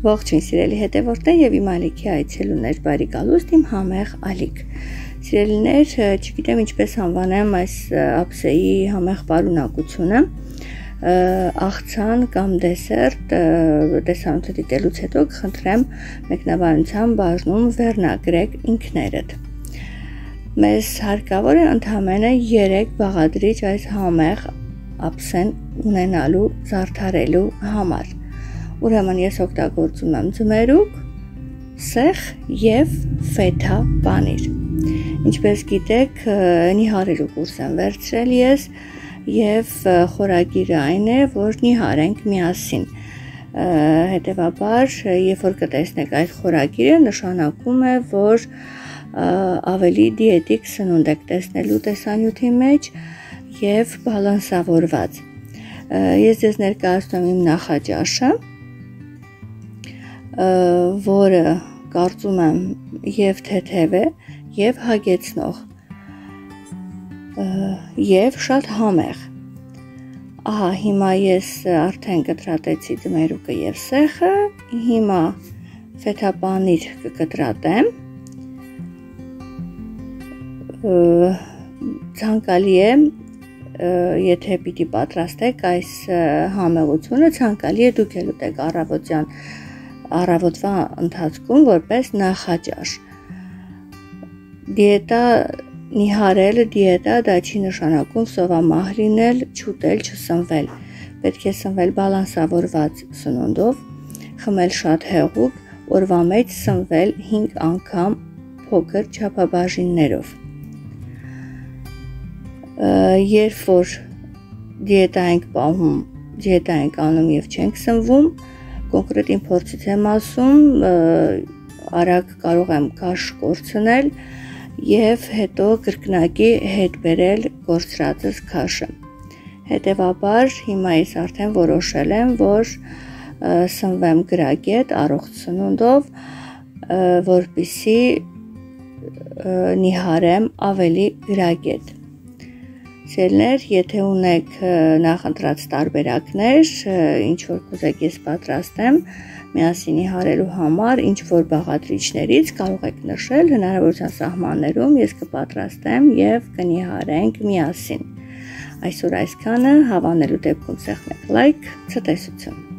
Ողջույն սիրելի հետևորդներ եւ իմ ալիքի այցելուներ, բարի գալուստ իմ համեղ ալիք։ Սիրելիներ, չգիտեմ ինչպես անվանեմ այս ափսեի համեղ պարունակությունը, աղցան կամ դեսերտ, տեսանյութը դիտելուց հետո կխնդրեմ մեկնաբանության բաժնում վերնագրեք ինքներդ։ Մեզ հարկավոր է ընդամենը 3 բաղադրիչ այս համեղ ափսեն ունենալու, զարդարելու համար։ Ուրեմն ես օգտագործում եմ ձմերուկ, սեխ եւ ֆեթա պանիր։ Ինչպես գիտեք, նիհարելու կուրս եմ վերցրել ես եւ խորագիրը այն է, որ նիհարենք միասին։ Հետևաբար, երբ որ կտեսնեք այդ խորագիրը, նշանակում է, որ ավելի դիետիկ սնունդ եք տեսնելու տեսանյութի մեջ եւ բալանսավորված։ Ես ձեզ ներկայացնում եմ իմ նախաճաշը, որը կարծում եմ եւ թեթև է, եւ հագեցնող, եւ շատ համեղ։ Ահա, հիմա ես արդեն կտրատեցի ձմերուկը եւ սեխը, հիմա ֆեթա պանիր կկտրատեմ։ Ցանկալի է, եթե պիտի պատրաստեք այս համեղությունը, ցանկալի է դուք էլ ուտեք առավոտվա ընթացքում որպես նախաճաշ։ Դիետա նիհարել, դիետա դա չի նշանակում սովամահ լինել, չուտել, չսնվել։ Պետք է սնվել բալանսավորված սնունդով, խմել շատ հեղուկ, օրվա մեջ սնվել 5 անգամ փոքր չափաբաժիններով։ Երբ որ դիետա ենք պահում, դիետա ենք անում եւ չենք սնվում, կոնկրետ իմ փորձից եմ ասում, արագ կարող եմ քաշ կորցնել եւ հետո կրկնակի հետ բերել կորցրածս քաշը։ Հետևաբար հիմա ես արդեն որոշել եմ, որ սնվեմ գրագետ, առողջ սնունդով, որպեսզի նիհարեմ ավելի գրագետ։ Սիրելիներ, եթե ունեք նախընտրած տարբերակներ, ինչ որ կուզեք ես պատրաստեմ միասին նիհարելու համար, ինչ որ բաղադրիչներից կարող եք նշել, հնարավորության սահմաններում ես կպատրաստեմ եւ կնիհարենք միասին։ Այսօր այսքանը, հավանելու դեպքում սեղմեք լայք, ցտեսություն։